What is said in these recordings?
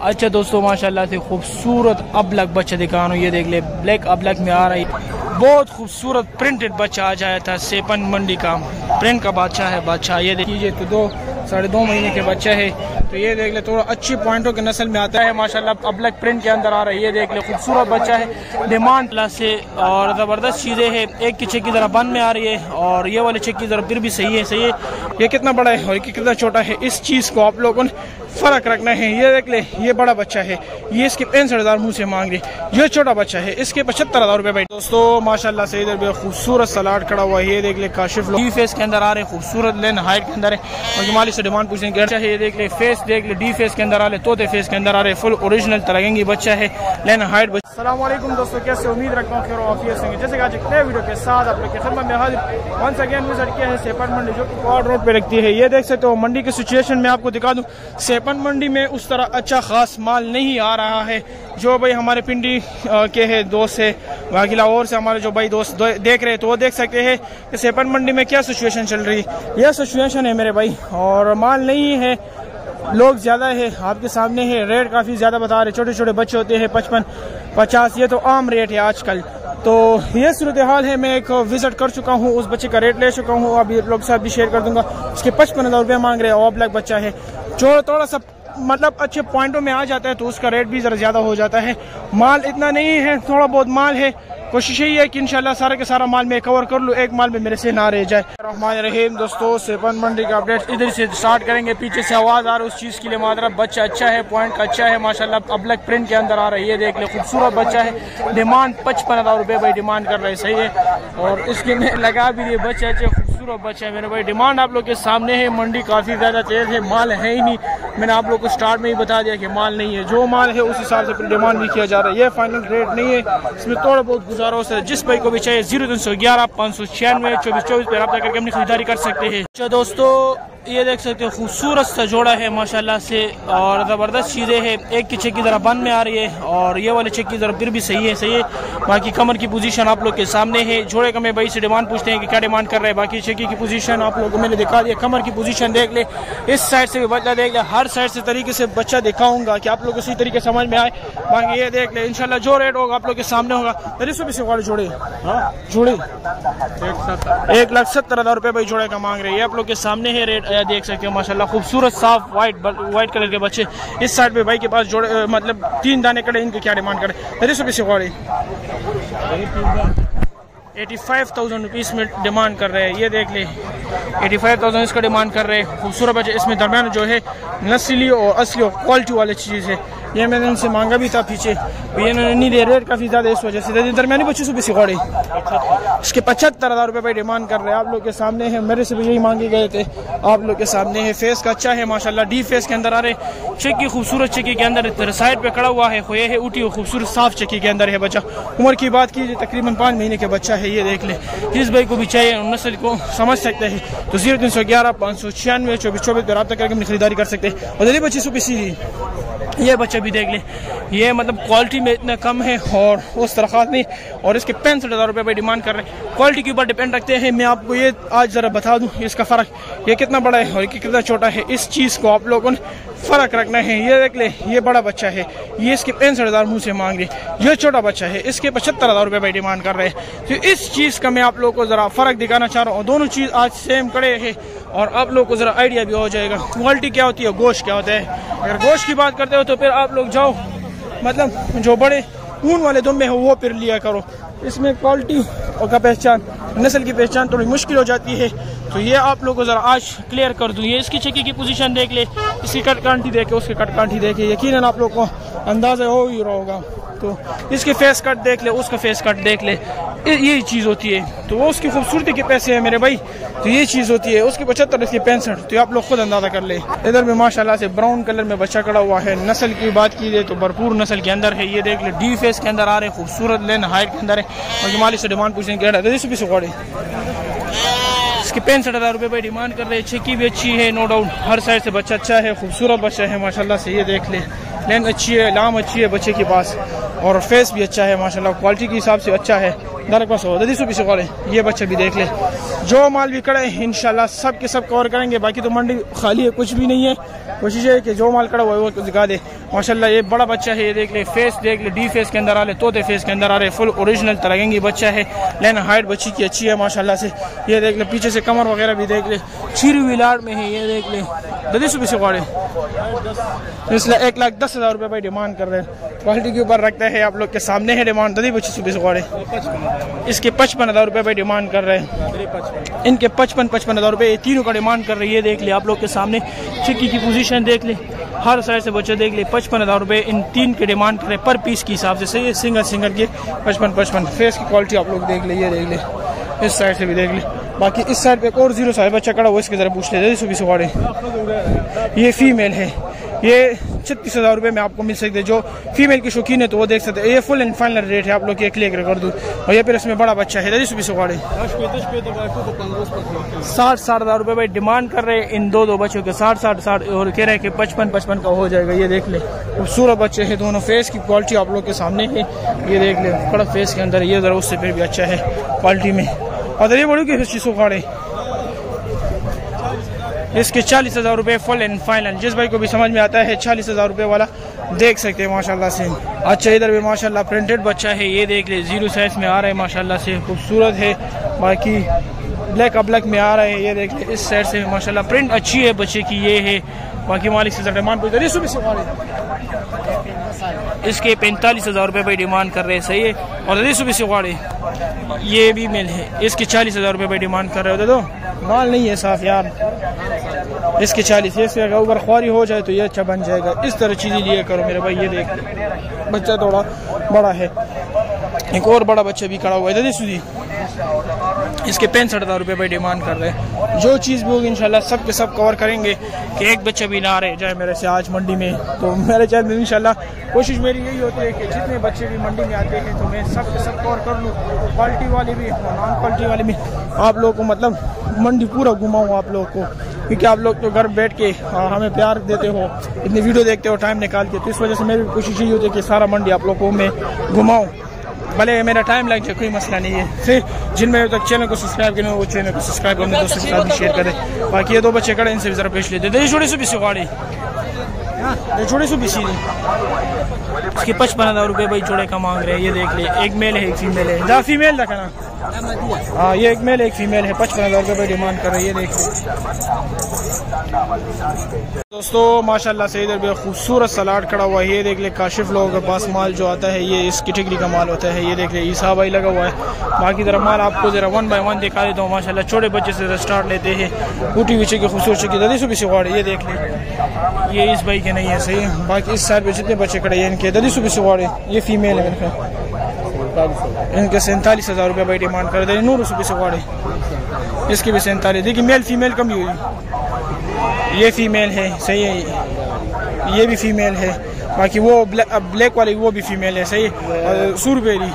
अच्छा दोस्तों माशाल्लाह से खूबसूरत अबलग बच्चा दिखा रहा हूँ। ये देख ले ब्लैक अबलग में आ रही, बहुत खूबसूरत प्रिंटेड बच्चा आ जाया था। सेपन मंडी का प्रिंट का बादशाह है बच्चा। ये देखिए तो 2-2.5 महीने के बच्चा है। तो ये देख ले थोड़ा अच्छी पॉइंटों के नस्ल में आता है माशाल्लाह। अबलग प्रिंट के अंदर आ रहा है। ये देख ले खूबसूरत बच्चा है, डिमांड प्लस से और ज़बरदस्त चीज़ें हैं। एक की चेक की ज़रा बंद में आ रही है और ये वाले चेक की ज़रा फिर भी सही है। ये कितना बड़ा है और ये कितना छोटा है, इस चीज़ को आप लोगों ने फ़र्क रखना है। ये देख ले ये बड़ा बच्चा है, ये इसके 65,000 मुँह से मांग रहे। ये छोटा बच्चा है, इसके 75,000 रुपये भाई। दोस्तों माशाल्लाह से इधर भी खूबसूरत सलाड खड़ा हुआ है। ये देख ले काशिफ डी फेस के अंदर आ रहे, खूबसूरत लेन हाइट के अंदर है और जमाली से डिमांड पूछेंगे। अच्छा है ये देख ले फेस देख ले डी फेस के अंदर आ रहे, तोते फेस के अंदर आ रहे, फुल ओरिजिनल तरंगी बच्चा है, लेन हाइट। अस्सलाम वालेकुम दोस्तों, कैसे उम्मीद रखता हूँ खैर ऑफिस होंगे। जैसे कि आज एक नए वीडियो के साथ आप लोग के खिदमत में हाजिर वंस अगेन विजिट किया है सेपन मंडी जो कि क्वाड रोड पे रखती है। ये देख सकते हो मंडी की सिचुएशन में आपको दिखा दूं, सेपन मंडी में उस तरह अच्छा खास माल नहीं आ रहा है। जो भाई हमारे पिंडी के है दोस्त है, बाकी लाहौर से हमारे जो भाई दोस्त देख रहे हैं तो वो देख सकते हैं कि सेपन मंडी में क्या सिचुएशन चल रही है। यह सिचुएशन है मेरे भाई, और माल नहीं है, लोग ज्यादा है, आपके सामने है। रेट काफी ज्यादा बता रहे, छोटे छोटे बच्चे होते हैं 55-50, ये तो आम रेट है आजकल। तो ये सूरत हाल है। मैं एक विजिट कर चुका हूँ, उस बच्चे का रेट ले चुका हूँ, अभी लोग से भी शेयर कर दूंगा। उसके 55,000 रुपये मांग रहे हैं। और ब्लैक बच्चा है, जो थोड़ा सा मतलब अच्छे पॉइंटों में आ जाता है तो उसका रेट भी जरा ज्यादा हो जाता है। माल इतना नहीं है, थोड़ा बहुत माल है। कोशिश यही है कि इंशाल्लाह सारा के सारा माल मैं कवर कर लूँ, एक माल में मेरे से ना रह जाए। रहमान रहीम दोस्तों, सेपन मंडी का अपडेट इधर से स्टार्ट करेंगे। पीछे से आवाज आ रही है उस चीज के लिए माजरा। बच्चा अच्छा है, पॉइंट का अच्छा है माशाल्लाह। अबलग प्रिंट के अंदर आ रहा है। ये देख ले खूबसूरत बच्चा है, डिमांड 55,000 रुपये भाई डिमांड कर रहे हैं, सही है। और इसके में लगा भी ये बच्चा अच्छे खूबसूरत बच्चा है मेरे भाई। डिमांड आप लोग के सामने है, मंडी काफी ज्यादा तेज है, माल है ही नहीं। मैंने आप लोग को स्टार्ट में ही बता दिया कि माल नहीं है, जो माल है उस हिसाब से फिर डिमांड भी किया जा रहा है। ये फाइनल रेट नहीं है, इसमें थोड़ा बहुत गुजारों से जिस भाई को भी चाहिए 0311 596 2424 पे रब्ता करके अपनी खरीदारी कर सकते हैं। अच्छा दोस्तों ये देख सकते हो खूबसूरत सा जोड़ा है माशाल्लाह से और ज़बरदस्त चीज़ें हैं। एक की चेक की ज़रा बंद में आ रही है और ये वाले चेक की ज़रा फिर भी सही है। बाकी कमर की पोजीशन आप लोग के सामने है। जोड़े का मैं भाई से डिमांड पूछते हैं कि क्या डिमांड कर रहे हैं। बाकी चेकी की पोजीशन आप लोगों को मैंने दिखा दिया। कमर की पोजीशन देख ले, इस साइड से भी बच्चा देख ले, हर साइड से तरीके से बच्चा दिखाऊंगा कि आप लोग को इसी तरीके समझ में आए। बाकी ये देख ले इंशाल्लाह जो रेट होगा आप लोग के सामने होगा। 320 वाले जोड़े जोड़े 1,70,000 रुपये भाई जोड़े का मांग रहे हैं। ये आप लोग के सामने है रेट, देख सकते हो माशाल्लाह खूबसूरत साफ व्हाइट कलर के बच्चे। इस साइड पे भाई के पास जोड़े मतलब 3 दाने कड़े, इनके क्या डिमांड करे। 320 वाले 85,000 रुपीज़ में डिमांड कर रहे हैं। ये देख ले 85,000 इसका डिमांड कर रहे हैं। खूबसूरत बच्चे, इसमें दरमियान जो है नस्ली और असली और क्वालिटी वाली चीज़ है। ये मैंने इनसे मांगा भी था पीछे, इन्होंने नहीं दे, रेट काफ़ी ज़्यादा इस वजह से। दरमियानी बच्चे से भी सिखोड़े इसके 75,000 रुपये भाई डिमांड कर रहे हैं। आप लोग के सामने है, मेरे से भी यही मांगे गए थे, आप लोग के सामने है। फेस का अच्छा है माशाल्लाह, डी फेस के अंदर आ रहे, चेकी खूबसूरत चेकी के अंदर साइड पे खड़ा हुआ है, खोए है उठी खूबसूरत साफ चेकी के अंदर है बच्चा। उम्र की बात कीजिए तकरीबन 5 महीने के बच्चा है। ये देख ले, जिस भाई को भी चाहिए नस्ल को समझ सकते हैं तो 0311 596 2424 पर रब्ता करके अपनी खरीदारी कर सकते हैं। और बच्ची सुबह सीधी ये बच्चा भी देख ले, ये मतलब क्वालिटी में इतना कम है और उस तरह खास नहीं। और इसके 65,000 रुपये भाई डिमांड कर रहे हैं। क्वालिटी के ऊपर डिपेंड रखते हैं। मैं आपको ये आज ज़रा बता दूं इसका फ़र्क, ये कितना बड़ा है और ये कितना छोटा है, इस चीज़ को आप लोगों ने फ़र्क रखना है। ये देख ले ये बड़ा बच्चा है, ये इसके 65,000 मुँह से मांग रहे। ये छोटा बच्चा है, इसके 75,000 रुपये भाई डिमांड कर रहे हैं। तो इस चीज़ का मैं आप लोगों को ज़रा फ़र्क दिखाना चाह रहा हूँ। दोनों चीज़ आज सेम खड़े हैं और आप लोग को ज़रा आइडिया भी हो जाएगा क्वालिटी क्या होती है, गोश्त क्या होता है। अगर गोश्त की बात करते हो तो फिर आप लोग जाओ मतलब जो बड़े ऊन वाले दुम्बे हो वो फिर लिया करो। इसमें क्वालिटी का पहचान, नस्ल की पहचान थोड़ी मुश्किल हो जाती है। तो ये आप लोगों को ज़रा आज क्लियर कर दूँ। ये इसकी चक्की की पोजीशन देख ले, इसकी कटकांठी देखे, उसकी कटकांठी देखे, यकीनन आप लोग को अंदाज़ा हो ही रहा होगा। तो इसके फेस कट देख ले, उसका फेस कट देख ले, यही चीज़ होती है। तो वो उसकी खूबसूरती के पैसे हैं मेरे भाई, तो ये चीज़ होती है। उसकी 75, इसकी 65, तो आप लोग खुद अंदाज़ा कर ले। इधर भी माशाल्लाह से ब्राउन कलर में बच्चा खड़ा हुआ है। नस्ल की बात की जाए तो भरपूर नस्ल के अंदर है। ये देख ले डी फेस के अंदर आ रहे, खूबसूरत लेन हाइट के अंदर है और जमाली से डिमांड पूछने के इसके 65,000 रुपये भाई डिमांड कर रहे हैं। चेकी भी अच्छी है नो डाउट, हर साइड से बच्चा अच्छा है, खूबसूरत बच्चा है माशाल्लाह से। ये देख ले लेन अच्छी है, लाम अच्छी है बच्चे के पास और फेस भी अच्छा है माशाल्लाह, क्वालिटी के हिसाब से अच्छा है। दरक पास हो ददी सुबह से ये बच्चा भी देख ले। जो माल भी कड़ा है इंशाल्लाह सब के सब कवर करेंगे। बाकी तो मंडी खाली है, कुछ भी नहीं है। कोशिश है कि जो माल कड़ा हुआ है वो दिखा दे। माशाल्लाह ये बड़ा बच्चा है, ये देख ले, फेस देख ले, डी फेस के अंदर आ रहे, तोते फेस के अंदर आ रहे, फुल ओरिजिनल तरंगी बच्चा है। लेकिन हाइट बच्ची की अच्छी है माशाल्लाह से। ये देख ले, पीछे से कमर वगैरह भी देख ले, चीरी हुई लाड़ में है। ये देख ले ददी सुबह से गाड़े, इसलिए 1,10,000 रुपये भाई डिमांड कर रहे हैं। क्वालिटी के ऊपर रखता है, आप लोग के सामने है डिमांड। ददी बच्ची सुबह से गाड़े इसके 55,000 रुपये भाई डिमांड कर रहे हैं। इनके 55,000 रुपये ये तीनों का डिमांड कर रही है। देख ले आप लोग के सामने चिक्की की पोजीशन देख ले, हर साइड से बच्चे देख ले। 55,000 रुपये इन तीन के डिमांड करें पर पीस के हिसाब से। सही है, सिंगल के 55। फेस की क्वालिटी आप लोग देख ले, ये देख ले, इस साइड से भी देख ले। बाकी इस साइड पे एक और 0 साइड बच्चा खड़ा हुआ, इसकी तरह पूछ ले सुबह से गाड़े। ये फीमेल है, ये 36,000 रुपये में आपको मिल सकते हैं। जो फीमेल की शौकीन है तो वो देख सकते हैं। ये फुल एंड फाइनल रेट है, आप लोग क्लियर कर दूँ। और ये फिर इसमें बड़ा बच्चा है ददी सुबह से गाड़े 60,000 रुपये भाई डिमांड कर रहे हैं इन दो बच्चों के। 60 और कह रहे हैं कि 55 का हो जाएगा। ये देख ले, खूबसूरत बच्चे हैं दोनों। फेस की क्वालिटी आप लोग के सामने है, ये देख ले, बड़ा फेस के अंदर। ये जरा उससे फिर भी अच्छा है क्वालिटी में। और ये बड़ी की चीज़ों गाड़े इसके 40,000 रुपये फुल एंड फाइनल। जिस भाई को भी समझ में आता है 40,000 रुपये वाला देख सकते हैं माशाल्लाह से। अच्छा इधर भी माशाल्लाह प्रिंटेड बच्चा है, ये देख ले, 0 साइज में आ रहा है माशाल्लाह से, खूबसूरत है। बाकी ब्लैक अब्लैक में आ रहा है, ये देख ले, इस साइड से माशाल्लाह प्रिंट अच्छी है बच्चे की। ये है बाकी मालिक से डिमांड पूछ रही सुबह से इसके 45,000 रुपये भाई डिमांड कर रहे हैं। सही है। और सुबह से गाड़े ये भी मेल है, इसके 40,000 रुपये भाई डिमांड कर रहे हो। दो माल नहीं है साफ यार, इसके 40। इसके अगर ऊपर ख्वारी हो जाए तो ये अच्छा बन जाएगा। इस तरह चीज़ें लिए करो मेरे भाई। ये देख बच्चा थोड़ा बड़ा है, एक और बड़ा बच्चा भी खड़ा हुआ है ददी सुधी, इसके 65,000 रुपये भाई डिमांड कर रहे हैं। जो चीज़ भी होगी इंशाल्लाह सब के सब कवर करेंगे कि एक बच्चा भी ना रहे जाए मेरे से आज मंडी में। तो मेरे चैनल में इंशाल्लाह कोशिश मेरी यही होती है कि जितने बच्चे भी मंडी में आते हैं तो मैं सब के सब कवर कर लूँ, क्वालिटी वाले भी और नॉन क्वालिटी वाले भी। आप लोग को मतलब मंडी पूरा घुमाऊँ आप लोग को, क्योंकि आप लोग तो घर बैठ के हमें प्यार देते हो, इतनी वीडियो देखते हो टाइम निकाल के। तो इस वजह से मेरी कोशिश यही होती है कि सारा मंडी आप लोग को मैं घुमाऊँ, भले मेरा टाइम लग जाए, कोई मसला नहीं है। फिर जिनमें तक चैनल को सब्सक्राइब करें वो चैनल को सब्सक्राइब करने दोस्तों के साथ भी शेयर करें। बाकी ये दो बच्चे खड़े, इनसे भी जरा पेश लेते हैं। छोटी सी गाड़ी छोटी सी बिसी इसके 55,000 रुपये भाई जोड़े का मांग रहे हैं। ये देख ले, एक मेल है एक फीमेल है। जहाँ फीमेल रखा ना, हाँ ये एक मेल एक फीमेल है। 55,000 रुपये भाई डिमांड कर रही है। देख दोस्तों माशाल्लाह से इधर भी खूबसूरत सलाड खड़ा हुआ है। ये देख ले, काशिफ लोगों के पास माल जो आता है ये इस कैटेगरी का माल होता है। ये देख ले, ईसा भाई लगा हुआ है। बाकी जरा माल आपको जरा 1 बाय 1 दिखा देता हूँ। माशाल्लाह छोटे बच्चे से स्टार्ट लेते हैं। ऊटी पीछे की खूबसूरत की ददी सुबह से गाड़ी, ये देख ले, ये इस भाई के नहीं है। सही है। बाकी इस साइड पे जितने बच्चे खड़े हैं इनके ददी सुबह से गाड़ी, ये फीमेल है इनका, इनके 47,000 रुपये भाई डिमांड कर दे। नूर सुबह से गाड़ी, इसकी भी 47। देखिए मेल फीमेल कम ही हुई, ये फीमेल है। सही है, ये भी फीमेल है। बाकी वो ब्लैक वाली वो भी फीमेल है। सही है। सूरबेरी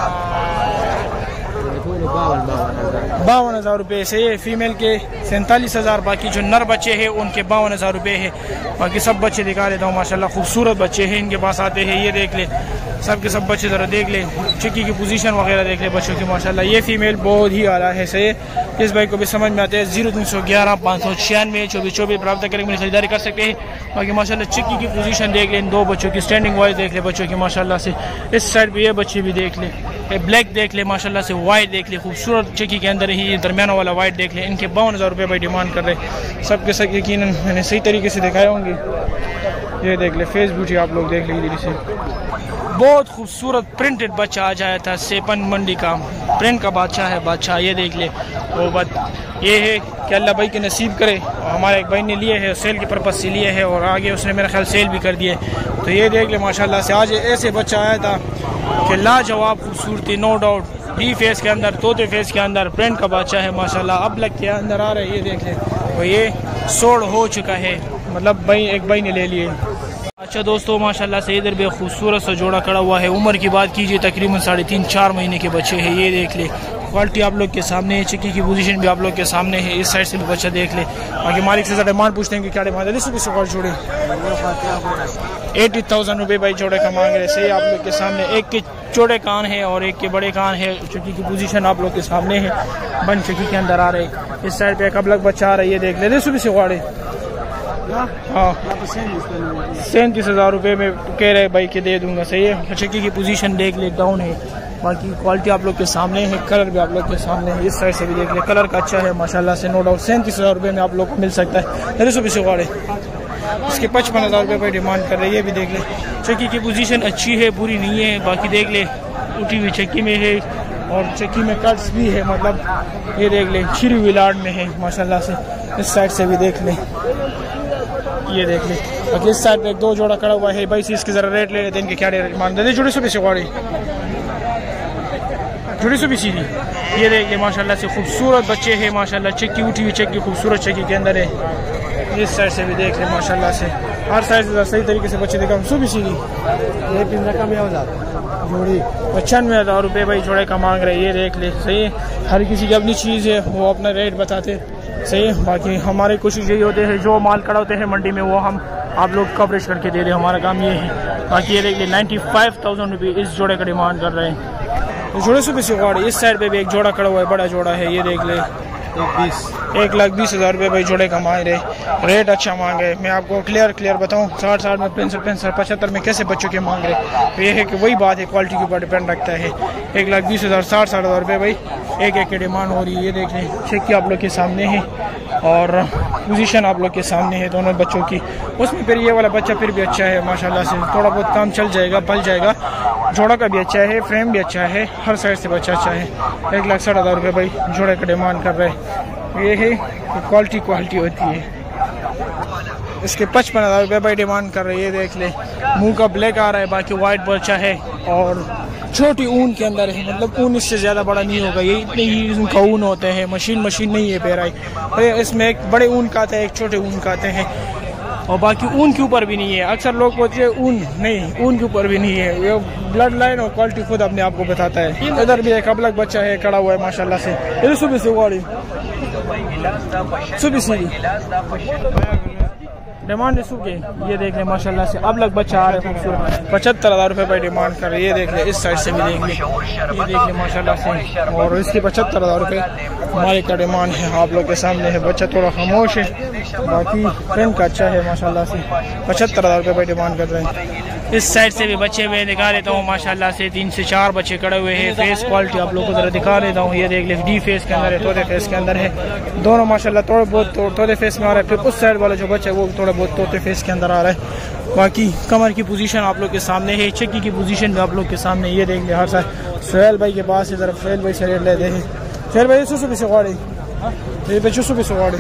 52,000 रुपये से, ये फीमेल के 47,000। बाकी जो नर बच्चे हैं उनके 52,000 रुपये है। बाकी सब बच्चे दिखा देता हूँ माशाल्लाह खूबसूरत बच्चे हैं इनके पास आते हैं। ये देख ले, सब के सब बच्चे ज़रा देख ले, चिक्की की पोजीशन वगैरह देख ले बच्चों की माशाल्लाह। ये फीमेल बहुत ही आला है। सही है। इस भाई को भी समझ में आते हैं। 0311 596 2424 प्राप्त करके मेरी खरीदारी कर सकते हैं। बाकी माशाल्लाह चिक्की की पोजीशन देख ले, इन दो बच्चों की स्टैंडिंग वाइज देख ले बच्चों की माशाल्लाह से। इस साइड पे ये बच्चे भी देख ले, ब्लैक देख ले माशाल्लाह से, वाइट देख ले, खूबसूरत चिक्की के अंदर ही दरमियाना वाला वाइट देख ले। इनके 52,000 रुपये भाई डिमांड कर रहे। सबके सब यकीनन मैंने सही तरीके से दिखाए होंगे। ये देख ले, फेस ब्यूटी आप लोग देख लीजिए। से बहुत खूबसूरत प्रिंटेड बच्चा आ जाया था सेपन मंडी का, प्रिंट का बादशाह है बादशाह। ये देख ले, वो बात ये है कि अल्लाह भाई के नसीब करे। हमारे एक भाई ने लिए है, सेल के पर्पज़ से लिए है और आगे उसने मेरा ख्याल सेल भी कर दिए। तो ये देख ले माशाल्लाह से, आज ऐसे बच्चा आया था कि लाजवाब खूबसूरती, नो डाउट। डी फेस के अंदर, तोते फेस के अंदर प्रिंट का बादशाह है माशाल्लाह। अब लग के अंदर आ रहा है। ये देख ले, और ये सोड़ हो चुका है, मतलब भाई एक भाई ने ले लिए। अच्छा दोस्तों माशाल्लाह से इधर भी खूबसूरत सा जोड़ा खड़ा हुआ है। उम्र की बात कीजिए तकरीबन 3.5-4 महीने के बच्चे हैं। ये देख ले, क्वालिटी आप लोग के सामने है, चक्की की पोजीशन भी आप लोग के सामने है। इस साइड से भी बच्चा देख ले। बाकी मालिक से डिमांड पूछते हैं कि क्या डिमांड है। जोड़े 80,000 रुपये भाई जोड़े का मांग रहे। सही आप लोग के सामने एक के छोटे कान है और एक के बड़े कान है। चक्की की पोजीशन आप लोग के सामने है, बन चक्की के अंदर आ रहे। इस साइड पे एक अबलग बच्चा आ रहा है, ये देख ले। सुबह से वाड़े हाँ 37,000 रुपये में कह रहे भाई के दे दूंगा। सही है, चक्की की पोजीशन देख ले, डाउन है। बाकी क्वालिटी आप लोग के सामने है, कलर भी आप लोग के सामने है। इस साइड से भी देख ले, कलर का अच्छा है माशाल्लाह से, नो डाउट। 37,000 रुपये में आप लोग को मिल सकता है। सुबह से वाड़े इसके 55,000 रुपये पर डिमांड कर रहे हैं। ये भी देख ले, चक्की की पोजीशन अच्छी है, बुरी नहीं है। बाकी देख ले, उठी हुई चक्की में है और चक्की में कट्स भी है, मतलब ये देख ले छिरी हुई लाड में है माशाल्लाह से। इस साइड से भी देख ले, ये देख ले। बाकी इस साइड पे एक दो जोड़ा खड़ा हुआ है भाई। इसके जरा रेट ले लेते हैं, इनके क्या रेट मान देते। जुड़ी सुबह से गाड़ी जुड़ी सुबह सीधी, ये देख ले माशाल्लाह से खूबसूरत बच्चे हैं माशाल्लाह। चक्की उठी हुई चक्की, खूबसूरत चक्की के अंदर है। इस साइड से भी देख ले माशाल्लाह से, हर साइड से सही तरीके से बच्चे देखा। सुबह सीधी ये पिंजरा का भी हो जाता जोड़ी 95,000 रुपये भाई जोड़े का मांग रहे। ये देख ले, सही है। हर किसी की अपनी चीज़ है, वो अपना रेट बताते। सही है। बाकी हमारी कोशिश यही होती है, जो माल खड़ा होते हैं मंडी में वो हम आप लोग कवरेज करके दे दें, हमारा काम ये है। बाकी ये देख ले 95,000 रुपये इस जोड़े का डिमांड कर रहे हैं। तो जोड़े सुबह से गाड़ी इस साइड पे भी एक जोड़ा खड़ा हुआ है, बड़ा जोड़ा है। ये देख ले 1,20,000 रुपये भाई जोड़े का मांग रहे। रेट अच्छा मांग रहे। मैं आपको क्लियर बताऊँ, 60 में 65 75 में कैसे बच्चों के मांग रहे। तो ये है कि वही बात है, क्वालिटी के ऊपर डिपेंड रखता है। 1,20,000 60,000 रुपये भाई एक की डिमांड हो रही है। ये देख लें, चेक आप लोग के सामने है और पोजीशन आप लोग के सामने है दोनों बच्चों की। उसमें फिर ये वाला बच्चा फिर भी अच्छा है माशाल्लाह से, थोड़ा बहुत काम चल जाएगा, पल जाएगा। जोड़ा का भी अच्छा है, फ्रेम भी अच्छा है, हर साइड से बच्चा अच्छा है। 1,60,000 रुपये भाई जोड़े का डिमांड कर रहे हैं। ये है क्वालिटी होती है। इसके 55,000 रुपये भाई डिमांड कर रहे हैं। ये देख ले, मुंह का ब्लैक आ रहा है, बाकी वाइट बच्चा है और छोटी ऊन के अंदर है, मतलब ऊन इससे ज़्यादा बड़ा नहीं होगा। ये इतने ही उनका ऊन होते हैं, मशीन नहीं है पैराई। इसमें एक बड़े ऊन का आता है, एक छोटे ऊन का आते हैं और बाकी ऊन के ऊपर भी नहीं है। अक्सर लोग बोलते हैं ऊन नहीं, ऊन के ऊपर भी नहीं है। ये ब्लड लाइन और क्वालिटी खुद अपने आप को बताता है। इधर भी एक अबलग बच्चा है खड़ा हुआ है माशाल्लाह से। इधर सुबह से गाड़ी सुबह से डिमांड सूखे। ये देख ले माशाल्लाह से, अब लग बच्चा आ रहा है खूबसूरत। 75,000 रुपये भाई डिमांड कर रहे। ये देख ले, इस साइड से भी देख ले, ये देख ले माशाल्लाह से। और इसकी 75,000 रुपये हमारे का डिमांड है, आप लोग के सामने है। बच्चा थोड़ा खामोश है, बाकी फ्रेम का अच्छा है माशाल्लाह से। 75,000 रुपये भाई डिमांड कर रहे हैं। इस साइड से भी बच्चे मैं दिखा देता हूँ माशाल्लाह से। 3 से 4 बच्चे खड़े हुए हैं। फेस क्वालिटी आप लोगों को जरा दिखा देता हूँ। ये देख ले, डी फेस के अंदर है, तोते फेस के अंदर है। दोनों माशाल्लाह थोड़े बहुत तोते फेस में आ रहा है। फिर उस साइड वाला जो बच्चा है वो थोड़ा बहुत तोते फेस के अंदर आ रहा है। बाकी कमर की पोजीशन आप लोग के सामने है, चक्की की पोजीशन भी आप लोग के सामने। ये देख ले, हर साइड सोहेल भाई के पास है, जरा सोहेल भाई से रेट लेते हैं। सोहेल भाई सुबह से गाड़ी ये बच्चों सुबह से गाड़ी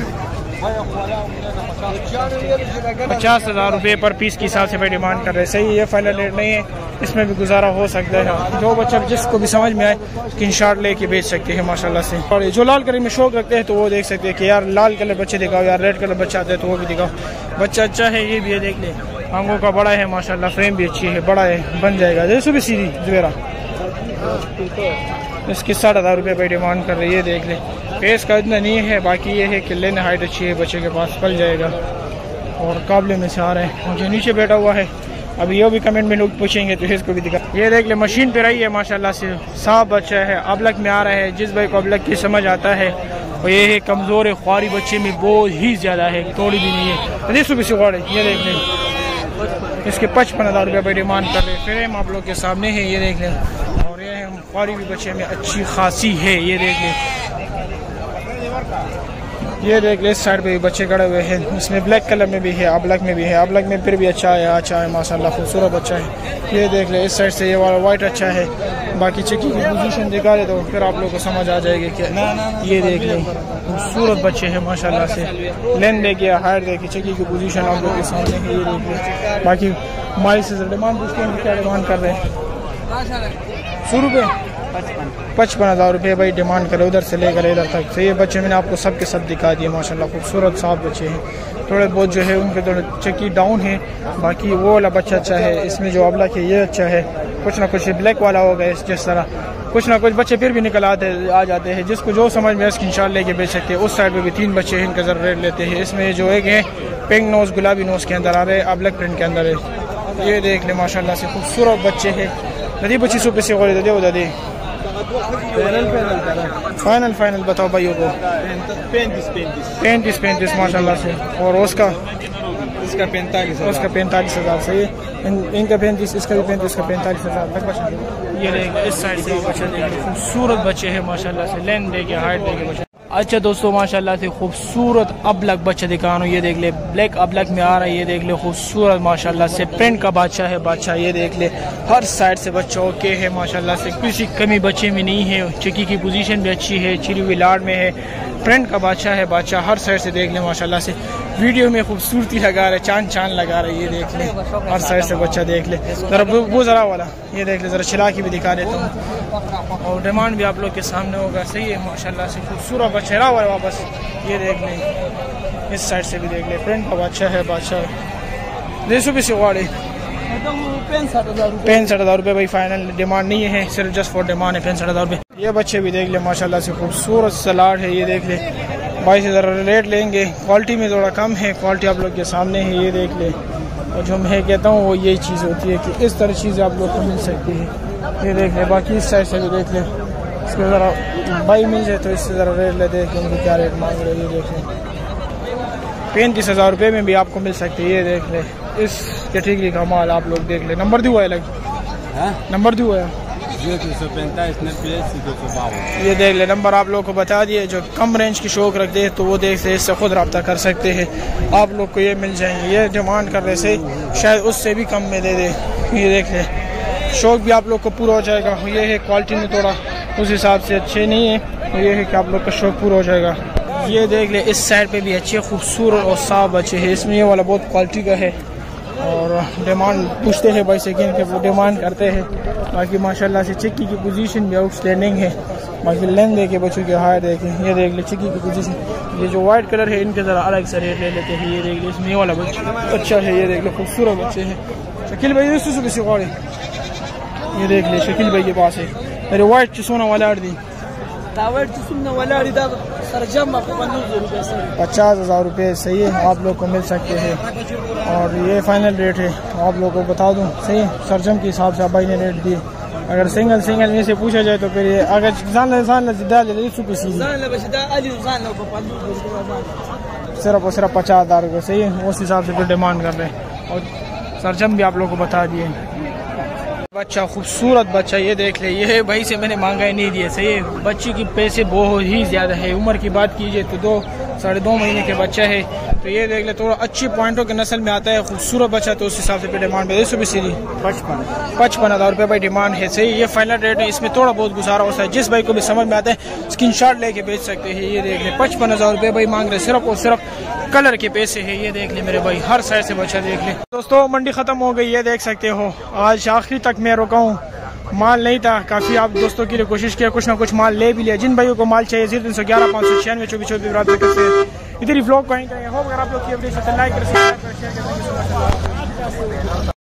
50,000 रुपये पर पीस के हिसाब से भाई डिमांड कर रहे हैं। सही, ये फाइनल रेट नहीं है, इसमें भी गुजारा हो सकता है। जो बच्चा जिसको भी समझ में आए स्क्रीनशॉट लेके बेच सकते हैं माशाल्लाह से। और जो लाल कलर में शौक रखते हैं तो वो देख सकते हैं कि यार लाल कलर बच्चे दिखाओ, यार रेड कलर बच्चा आता है तो वो भी दिखाओ। बच्चा अच्छा है, ये भी है, देख ले, आंखों का बड़ा है माशाल्लाह, फ्रेम भी अच्छी है, बड़ा है, बन जाएगा। जैसे भी सीधी जुबेरा इसकी 60,000 रुपये भाई डिमांड कर रही है। देख ले, फेस का इतना नहीं है, बाकी ये है कि लेने हाइट अच्छी है, बच्चे के पास पल जाएगा और काबले में से आ रहे हैं। और जो नीचे बैठा हुआ है अभी ये भी कमेंट में लोग पूछेंगे तो इसको भी दिखा। ये देख ले, मशीन पे रही है माशाल्लाह से, साफ बच्चा है, अबलक में आ रहा है। जिस भाई को अबलक की समझ आता है और ये है कमज़ोर है, ख्वारी बच्चे में बहुत ही ज़्यादा है, थोड़ी भी नहीं है। सुबह से गाड़े ये देख लें, इसके 55,000 रुपये भाई डिमांड कर रहे। फ्रेम आप लोग के सामने है, ये देख लें। और ये ख्वारी भी बच्चे में अच्छी खासी है, ये देख लें। ये देख ले, इस साइड पे भी बच्चे खड़े हुए हैं, इसमें ब्लैक कलर में भी है, अबलक में भी है। अबलक में फिर भी अच्छा है माशाल्लाह, खूबसूरत बच्चा है। ये देख ले, इस साइड से ये वाला वाइट अच्छा है। बाकी चक्की की पोजीशन दिखा दे तो फिर आप लोग को समझ आ जाएगी क्या। ये देख ले, खूबसूरत बच्चे हैं माशाल्लाह से। लेन देखिए, हाइट देखिए, चक्की की पोजीशन आप लोग के सामने है। ये देख ले, बाकी हमारी से डिमांड पूछते हैं क्या डिमांड कर रहे हैं। 100 रुपये 55,000 रुपये भाई डिमांड करे, उधर से लेकर इधर तक। सही है, बच्चे मैंने आपको सब के सब दिखा दिए माशाल्लाह, खूबसूरत साफ बच्चे हैं। थोड़े बहुत जो है उनके थोड़े चक्की डाउन है, बाकी वो वाला बच्चा अच्छा है। इसमें जो अबलक है ये अच्छा है। कुछ ना कुछ ब्लैक वाला होगा जिस तरह कुछ ना कुछ बच्चे फिर भी निकल आ जाते हैं, जिसको जो समझ में स्क्रीनशॉट लेके बेच सकते हैं। उस साइड पे भी 3 बच्चे हैं, इनका ज़रा रेट लेते हैं। इसमें जो एक है पिंक नोज गुलाबी नोज के अंदर आ रहे हैं, ब्लैक प्रिंट के अंदर है। ये देख ले माशाल्लाह से खूबसूरत बच्चे हैं। दादी 2500 पैसे वाले दे दो दादी। फाइनल बताओ भाइयों को। 35 माशाल्लाह से। और उसका 45,000 सही है। इनका 35, इसका भी 35, इसका 45,000 तक। ये रहेगा इस साइड से बच्चे देंगे, खूबसूरत बच्चे हैं माशाल्लाह से, लेंथ देके हाइट देके बच्चे। अच्छा दोस्तों माशाल्लाह से खूबसूरत अबलक बच्चा दिखा रहा हूँ। ये देख ले ब्लैक अबलक में आ रहा है। ये देख ले खूबसूरत माशाल्लाह से प्रिंट का बादशाह है बादशाह। ये देख ले हर साइड से बच्चा ओके है माशाल्लाह से, किसी कमी बच्चे में नहीं है। चिकी की पोजीशन भी अच्छी है, चिरी हुई लाड में है, प्रिंट का बादशाह है बादशाह। हर साइड से देख ले माशाल्लाह से, वीडियो में खूबसूरती लगा रहे, चांद लगा रहे। ये देख ले हर साइड से बच्चा देख ले। जरा वो जरा वाला ये देख ले, जरा चिला की भी दिखा देता हूँ। और डिमांड भी आप लोग के सामने होगा। सही है माशाल्लाह से, खूबसूरत बच्चा हुआ है वापस। ये देख ले इस साइड से भी देख ले, प्रिंट का बादशाह है बादशाह। 220 वाले 65,000 रुपये भाई फाइनल, डिमांड नहीं है, सिर्फ जस्ट फॉर डिमांड है 65,000 रुपये। ये बच्चे भी देख ले माशाल्लाह से, खूबसूरत सलाड है। ये देख ले 22,000 रेट लेंगे। क्वालिटी में थोड़ा कम है, क्वालिटी आप लोग के सामने है। ये देख ले, और जो मैं कहता हूँ वो यही चीज़ होती है कि इस तरह चीज़ें आप लोग को मिल सकती है। ये देख ले, बाकी इस साइड से भी देख ले, इसके ज़रा बाई मिल जाए तो इससे ज़रा रेट ले देख उनको क्या रेट मांग रहे। ये देख ले 35,000 रुपये में भी आपको मिल सकती है। ये देख ले इस कैटेगरी का माल आप लोग देख ले। नंबर दिया है नंबर दिया है 245। ये देख ले नंबर आप लोग को बता दिए। जो कम रेंज की शौक रखते हैं तो वो देख से इससे खुद रब्ता कर सकते हैं, आप लोग को ये मिल जाएंगे। ये डिमांड कर रहे से शायद उससे भी कम में दे दे। ये देख ले शौक भी आप लोग को पूरा हो जाएगा। ये है क्वालिटी में थोड़ा उस हिसाब से अच्छे नहीं है, तो ये है कि आप लोग का शौक पूरा हो जाएगा। ये देख ले इस साइड पे भी अच्छे खूबसूरत और साफ बच्चे हैं। इसमें ये वाला बहुत क्वालिटी का है और डिमांड पूछते हैं भाई सेकेंड के, वो डिमांड करते हैं। बाकी माशाल्लाह से चिक्की की पोजीशन भी आउटस्टैंडिंग है। बाकी लेंथ देखे बच्चों की हाइट देखें। ये देख ले चिक्की की पोजीशन, ये जो वाइट कलर है इनके ज़रा अलग से रेट ले लेते हैं। ये देख ले इसमें ये वाला बच्चा अच्छा है। ये देख ले खूबसूरत बच्चे हैं। शकील भाई ये देख ले शकील भाई के पास है। अरे वाइट सोना वाला दी 50,000 रुपये सही है, आप लोग को मिल सकते हैं। और ये फाइनल रेट है, आप लोग को बता दूं सही है, सरजम के हिसाब से आप भाई ने रेट दिए। अगर सिंगल में से पूछा जाए तो फिर ये अगर सिर्फ और सिर्फ 50,000 रुपये सही है, उस हिसाब से फिर डिमांड कर रहे हैं। और सरजम भी आप लोग को बता दिए। बच्चा खूबसूरत बच्चा ये देख ले, ये भाई से मैंने मांगा ही नहीं दिए सही है। बच्ची की पैसे बहुत ही ज़्यादा है। उम्र की बात कीजिए तो 2-2.5 महीने के बच्चा है। तो ये देख ले थोड़ा अच्छी पॉइंटों के नस्ल में आता है, खूबसूरत बच्चा, तो उस हिसाब से पे डिमांड है। 55,000 रुपये भाई डिमांड है सही। ये फाइनल रेट है, इसमें थोड़ा बहुत गुजारा होता है। जिस भाई को भी समझ में आता है स्क्रीनशॉट लेके बेच सकते हैं। ये देख ले 55,000 रुपये भाई मांग रहे, सिर्फ और सिर्फ कलर के पैसे है। ये देख ले मेरे भाई, हर साइड से बच्चा देख ले। दोस्तों मंडी खत्म हो गई, ये देख सकते हो। आज आखिरी तक मैं रुका हूँ, माल नहीं था काफ़ी। आप दोस्तों के लिए कोशिश किया, कुछ ना कुछ माल ले भी लिया। जिन भाइयों को माल चाहिए 0311 596 24 रात इधर ही व्लॉग को करेंगे। होप अगर आप लोग की अपडेट लाइक करें, शेयर करें।